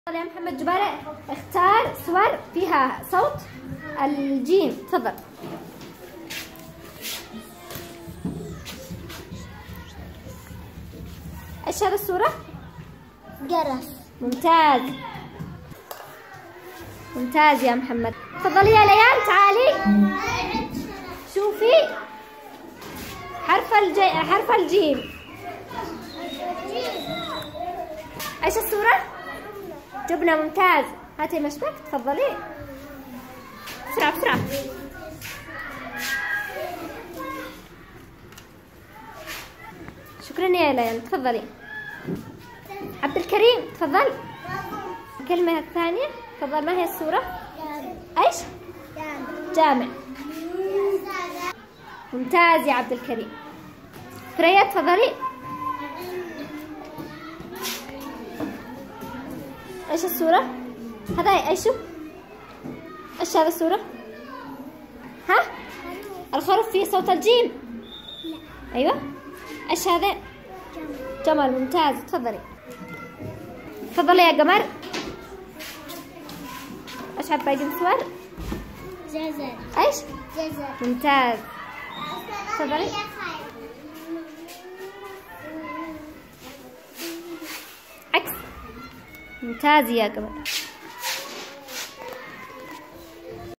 يا محمد جبالة اختار صور فيها صوت الجيم. تفضل. ايش هذا الصورة؟ جرس. ممتاز ممتاز يا محمد. تفضلي يا ليان تعالي شوفي حرف الجيم. ايش الصورة؟ جبنة. ممتاز. هاتي مشبك. تفضلي بسرعة بسرعة. شكرا يا ليان. تفضلي. عبد الكريم تفضل. الكلمة الثانية تفضل. ما هي الصورة؟ ايش؟ جامع. ممتاز يا عبد الكريم. ثريا تفضلي. ايش الصورة؟ هذا ايشو؟ ايش هذا الصورة؟ ها؟ الخروف فيه صوت الجيم؟ لا. ايوه. ايش هذا؟ جمل. ممتاز. تفضلي. تفضلي يا قمر. ايش عاد باقي الصور؟ جزر. ايش؟ جزر. ممتاز. تفضلي. عكس. ممتاز يا قمر.